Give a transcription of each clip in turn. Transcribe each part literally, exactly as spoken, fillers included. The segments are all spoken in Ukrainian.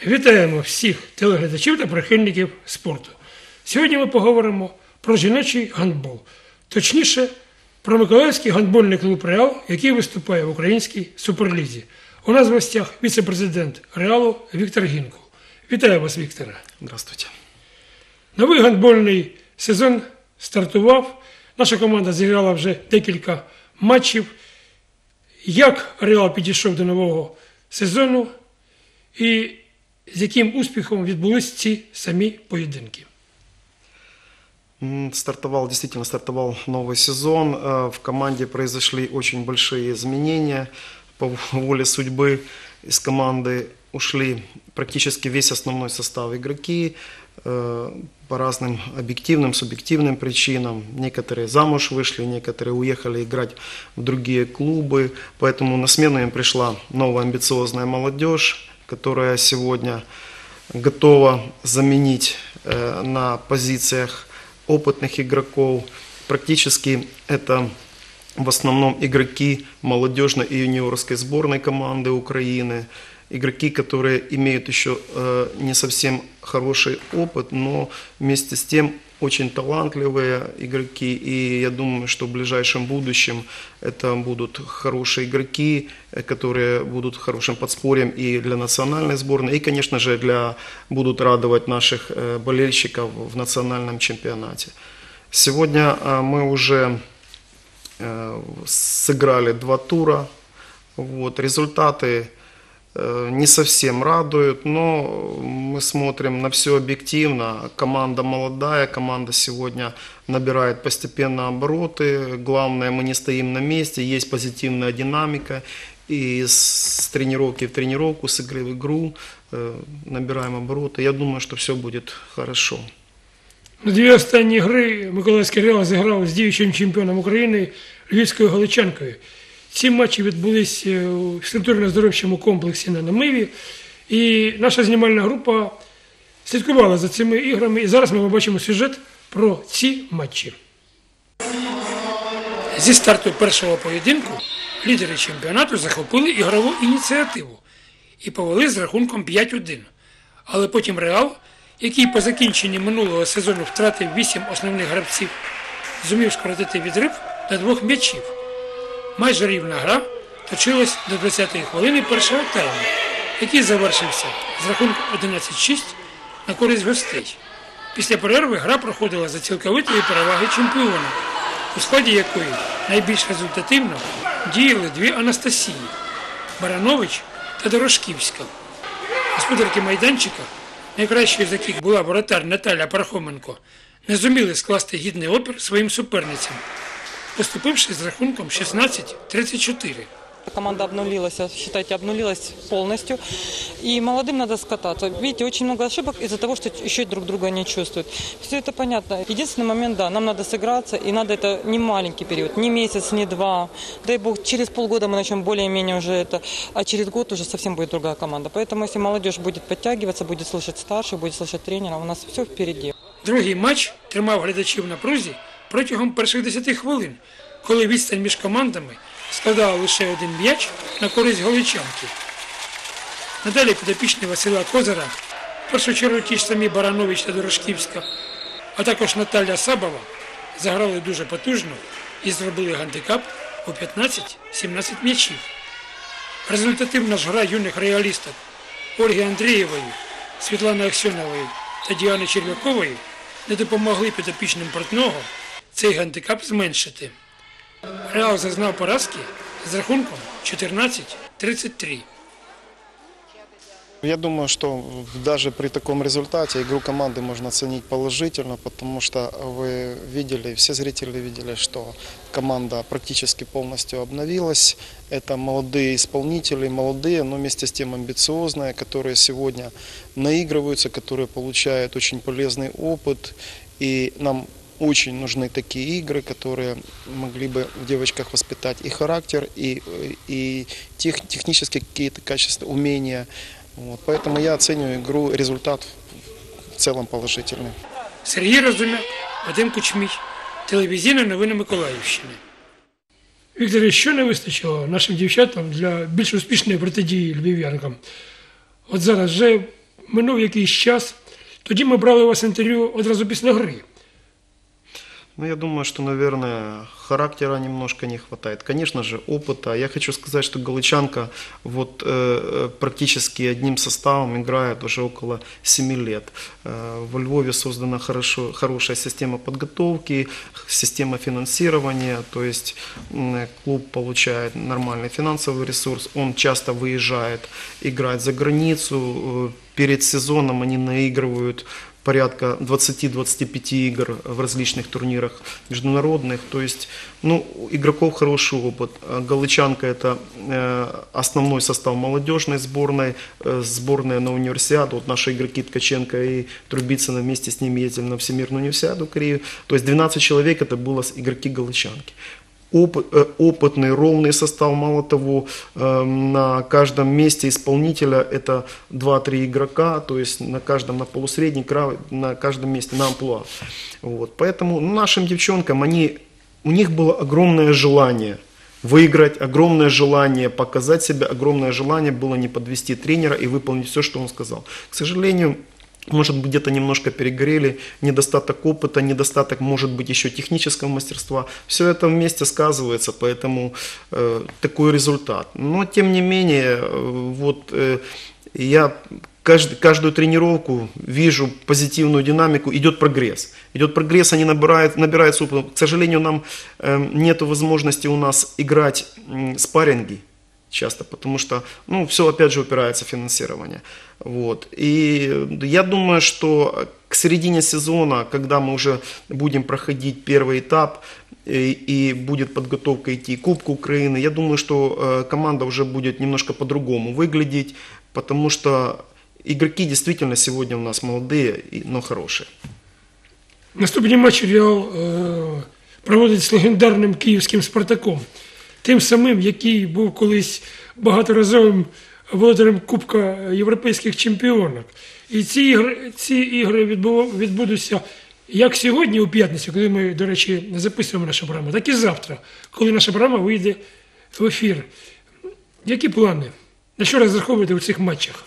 Вітаємо всіх телеглядачів та прихильників спорту. Сьогодні ми поговоримо про жіночий гандбол. Точніше, про Миколаївський гандбольний клуб «Реал», який виступає в українській суперлізі. У нас в гостях віце-президент «Реалу» Віктор Гінкул. Вітаю вас, Вікторе. Здравствуйте. Новий гандбольний сезон стартував. Наша команда зіграла вже декілька матчів. Як «Реал» підійшов до нового сезону і з яким успіхом відбулись ці самі поєдинки? Стартовал, действительно стартовал новый сезон. В команде произошли очень большие изменения. По воле судьбы из команды ушли практически весь основной состав игроки по разным объективным, субъективным причинам. Некоторые замуж вышли, некоторые уехали играть в другие клубы. Поэтому на смену им пришла новая амбициозная молодежь, которая сегодня готова заменить на позициях опытных игроков. Практически это в основном игроки молодежной и юниорской сборной команды Украины. Игроки, которые имеют еще э, не совсем хороший опыт, но вместе с тем очень талантливые игроки. И я думаю, что в ближайшем будущем это будут хорошие игроки, которые будут хорошим подспорьем и для национальной сборной, и, конечно же, для, будут радовать наших э, болельщиков в национальном чемпионате. Сегодня э, мы уже э, сыграли два тура. Вот, результаты не совсем радуют, но мы смотрим на все объективно. Команда молодая, команда сегодня набирает постепенно обороты. Главное, мы не стоим на месте, есть позитивная динамика. И с тренировки в тренировку, с игры в игру набираем обороты. Я думаю, что все будет хорошо. На дві останні гри Миколаївський «Реал» зіграв з діючим чемпіоном України Львівською Галичанкою. Ці матчі відбулись у фізкультурно-оздоровчому комплексі на Намиві. І наша знімальна група слідкувала за цими іграми. І зараз ми побачимо сюжет про ці матчі. Зі старту першого поєдинку лідери чемпіонату захопили ігрову ініціативу і повели з рахунком п'ять один. Але потім «Реал», який по закінченні минулого сезону втратив вісім основних гравців, зумів скоротити відрив до двох м'ячів. Майже рівна гра точилась до двадцятої хвилини першого тайму, який завершився з рахунком одинадцять шість на користь гостей. Після перерви гра проходила за цілковитої переваги чемпіона, у складі якої найбільш результативно діяли дві Анастасії – Баранович та Дорошківська. Господарки майданчика, найкращою з яких була воротар Наталя Пархоменко, не зуміли скласти гідний опір своїм суперницям, поступивши з рахунком шістнадцять тридцять чотири. Команда обнулилась, считайте, обнулилась полностью. И молодым надо скататься. Видите, очень много ошибок из-за того, что еще друг друга не чувствуют. Все это понятно. Единственный момент, да, нам надо сыграться, и надо это не маленький период, не месяц, не два. Дай бог, через полгода мы начнем более-менее уже это, а через год уже совсем будет другая команда. Поэтому, если молодежь будет подтягиваться, будет слышать старших, будет слышать тренера, у нас все впереди. Другий матч тримав глядачів на прузі протягом перших десяти хвилин, коли відстань між командами складала лише один м'яч на користь галичанки. Надалі підопічні Василя Козира, в першу чергу ті ж самі Баранович та Дорошківська, а також Наталя Сабова заграли дуже потужно і зробили гандикап у п'ятнадцять-сімнадцять м'ячів. Результативна ж гра юних реалісток Ольги Андрієвої, Світлани Аксьонової та Діани Черв'якової не допомогли підопічним Портного цей гандикап зменшити. «Реал» зазнав поразки з рахунком чотирнадцять тридцать три. Я думаю, что даже при таком результате игру команды можно оценить положительно, потому что вы видели, все зрители видели, что команда практически полностью обновилась. Это молодые исполнители, молодые, но вместе с тем амбициозные, которые сегодня наигрываются, которые получают очень полезный опыт. И нам очень нужны такие игры, которые могли бы в девочках воспитать и характер, и, и тех, технические какие-то качества, умения. Вот. Поэтому я оцениваю игру, результат в целом положительный. Сергій Розумяк, Вадим Кучмій, телевізійні новини Миколаївщини. Вікторе, що не вистачило нашим дівчатам для більш успішної протидії львів'янкам? От зараз вже минув якийсь час. Тоді ми брали у вас інтерв'ю одразу після гри. Ну, я думаю, что, наверное, характера немножко не хватает. Конечно же, опыта. Я хочу сказать, что Галичанка вот э, практически одним составом играет уже около семи лет. Э, во Львове создана хорошо, хорошая система подготовки, система финансирования. То есть э, клуб получает нормальный финансовый ресурс. Он часто выезжает играть за границу. Э, перед сезоном они наигрывают порядка двадцати-двадцати пяти игр в различных турнирах международных. То есть, ну, игроков хороший опыт. Галичанка – это э, основной состав молодежной сборной, э, сборная на универсиаду. Вот наши игроки Ткаченко и Трубицына вместе с ними ездили на Всемирную универсиаду в Корею. То есть двенадцать человек – это было игроки Галичанки. Опыт, опытный, ровный состав, мало того, на каждом месте исполнителя это два-три игрока, то есть на каждом, на полусредний, на каждом месте, на амплуа. Вот. Поэтому нашим девчонкам, они, у них было огромное желание выиграть, огромное желание показать себя, огромное желание было не подвести тренера и выполнить все, что он сказал. К сожалению, может быть, где-то немножко перегорели, недостаток опыта, недостаток, может быть, еще технического мастерства. Все это вместе сказывается, поэтому э, такой результат. Но, тем не менее, э, вот э, я кажд, каждую тренировку вижу позитивную динамику, идет прогресс. Идет прогресс, они набирают, набираются опыт. К сожалению, нам э, нет возможности у нас играть э, спарринги часто, потому что, ну, все опять же упирается в финансирование. Вот. И я думаю, что к середине сезона, когда мы уже будем проходить первый этап и, и будет подготовка идти к Кубку Украины, я думаю, что э, команда уже будет немножко по-другому выглядеть, потому что игроки действительно сегодня у нас молодые, но хорошие. Наступний матч Реал е, проводить з легендарним київським «Спартаком». Тим самим, який був колись багаторазовим володарем Кубка європейських чемпіонок. І ці ігри, ці ігри відбув, відбудуться як сьогодні, у п'ятницю, коли ми, до речі, записуємо нашу програму, так і завтра, коли наша програма вийде в ефір. Які плани? На що розраховуєте у цих матчах?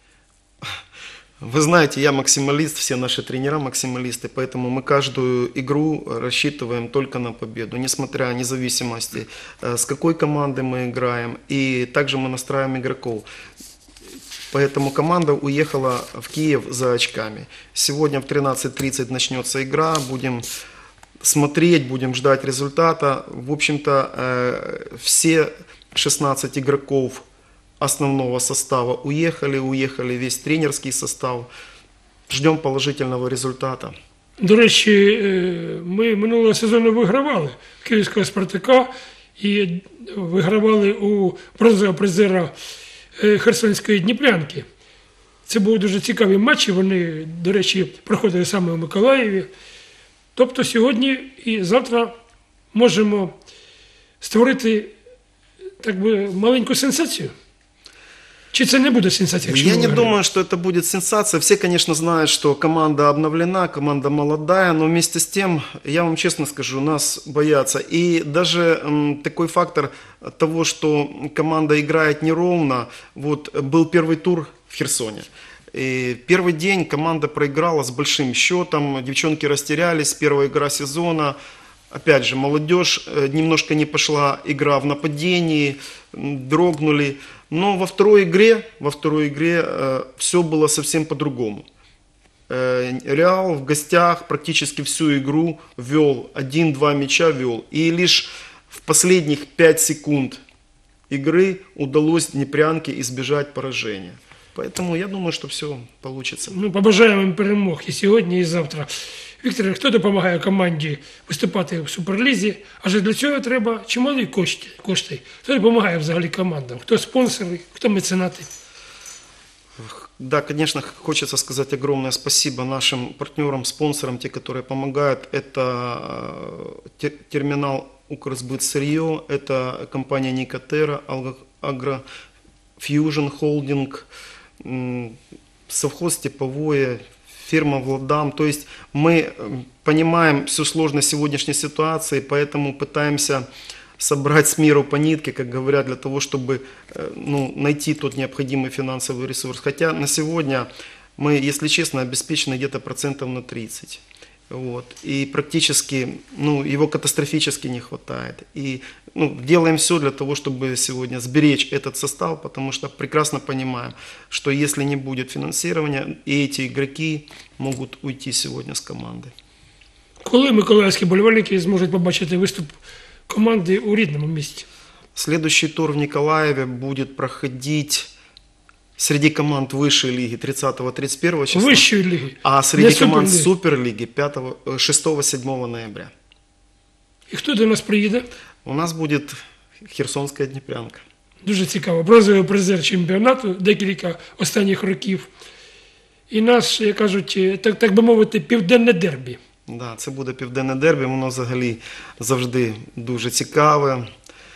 Вы знаете, я максималист, все наши тренера максималисты, поэтому мы каждую игру рассчитываем только на победу, несмотря на независимости, с какой командой мы играем, и также мы настраиваем игроков. Поэтому команда уехала в Киев за очками. Сегодня в тринадцать тридцать начнется игра, будем смотреть, будем ждать результата. В общем-то, все шестнадцать игроков основного состава уехали, уехали весь тренерский состав. Ждем положительного результата. До речі, ми минулого сезону вигравали київського «Спартака» і вигравали у бронзового призера Херсонської Дніплянки. Це були дуже цікаві матчі, вони, до речі, проходили саме у Миколаєві. Тобто сьогодні і завтра можемо створити, так би, маленьку сенсацію. Чи це не будет сенсацией? Я не думаю, что это будет сенсация. Все, конечно, знают, что команда обновлена, команда молодая, но вместе с тем, я вам честно скажу, нас боятся. И даже м, такой фактор того, что команда играет неровно, вот был первый тур в Херсоне. И первый день команда проиграла с большим счетом, девчонки растерялись, первая игра сезона. Опять же, молодежь, немножко не пошла игра в нападении, дрогнули. Но во второй игре, во второй игре э, все было совсем по-другому. Э, Реал в гостях практически всю игру вел, один-два мяча вел. И лишь в последних пять секунд игры удалось Днепрянке избежать поражения. Поэтому я думаю, что все получится. Ну, побажаємо їм перемог і сьогодні, і завтра. Віктор, хто допомагає команді виступати в Суперлізі? Адже для цього треба чималі кошти. кошти. Хто допомагає взагалі командам? Хто спонсори, хто меценати? Да, конечно, хочется сказать огромное спасибо нашим партнерам, спонсорам, те, которые помогают. Это терминал «Укрсбыт-Сырье», это компания «Никотера», «Агрофьюжн Холдинг», совхоз «Тепловое», фирма «Владам». То есть мы понимаем всю сложность сегодняшней ситуации, поэтому пытаемся собрать с миру по нитке, как говорят, для того, чтобы ну, найти тот необходимый финансовый ресурс. Хотя на сегодня мы, если честно, обеспечены где-то процентов на тридцать. Вот. И практически, ну, его катастрофически не хватает. И ну, делаем все для того, чтобы сегодня сберечь этот состав, потому что прекрасно понимаем, что если не будет финансирования, и эти игроки могут уйти сегодня с команды. Коли миколаївські болівальники зможуть побачити виступ команди у рідному місті? Следующий тур в Николаеве будет проходить среди команд высшей лиги тридцатого-тридцать первого числа, Вищої ліги. а среди Не команд Суперліги. Суперлиги шестого-седьмого ноября. І хто до нас приїде? У нас будет Херсонская Днепрянка. Дуже цікаво. Бронзовий призер чемпіонату декілька останніх років. І наш, як кажуть, так, так би мовити, південне дербі. Да, це буде південне дербі, воно взагалі завжди дуже цікаве,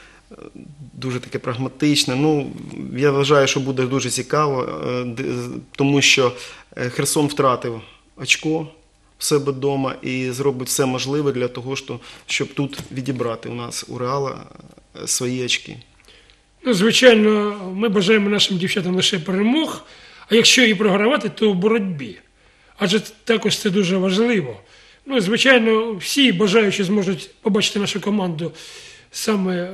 дуже таке прагматичне. Ну, я вважаю, що буде дуже цікаво, тому що Херсон втратив очко в себе вдома і зробить все можливе для того, щоб тут відібрати у нас у Реала свої очки. Ну, звичайно, ми бажаємо нашим дівчатам лише перемог, а якщо і програвати, то в боротьбі. Адже також це дуже важливо. Ну, звичайно, всі бажаючі зможуть побачити нашу команду саме е,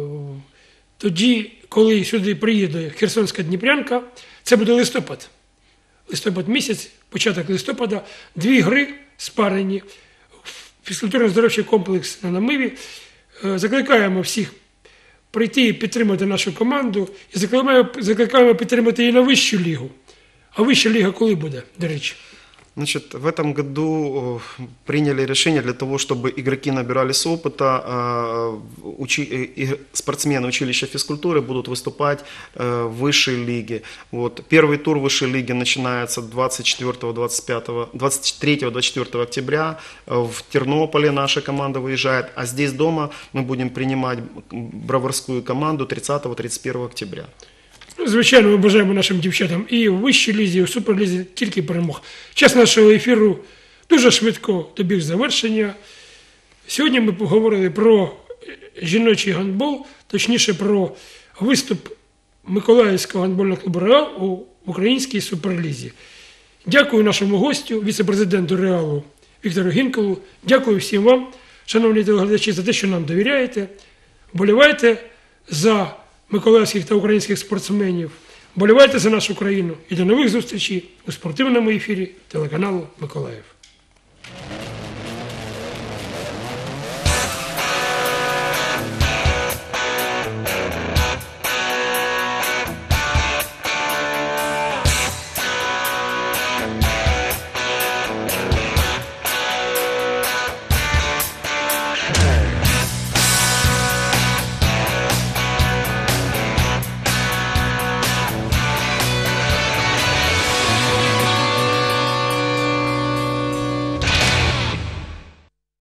тоді, коли сюди приїде Херсонська Дніпрянка. Це буде листопад. Листопад місяць, початок листопада, дві гри спарені, фізкультурно-здоровчий комплекс на Намиві. Е, закликаємо всіх прийти і підтримати нашу команду, і закликаємо, закликаємо підтримати і на вищу лігу. А вища ліга коли буде, до речі? Значит, в этом году приняли решение для того, чтобы игроки набирались опыта, учи, спортсмены училища физкультуры будут выступать в высшей лиге. Вот. Первый тур высшей лиги начинается двадцать четвёртого, двадцать пятого, двадцать третьего двадцать четвёртого октября. В Тернополе наша команда выезжает, а здесь дома мы будем принимать броварскую команду тридцатого тридцать первого октября. Звичайно, ми бажаємо нашим дівчатам і в вищій лізі, і в суперлізі тільки перемог. Час нашого ефіру дуже швидко добіг завершення. Сьогодні ми поговорили про жіночий гандбол, точніше про виступ Миколаївського гандбольного клубу «Реал» у українській суперлізі. Дякую нашому гостю, віце-президенту «Реалу» Віктору Гінкелу. Дякую всім вам, шановні телеглядачі, за те, що нам довіряєте. Вболівайте за миколаївських та українських спортсменів. Вболівайте за нашу країну. І до нових зустрічей у спортивному ефірі телеканалу «Миколаїв».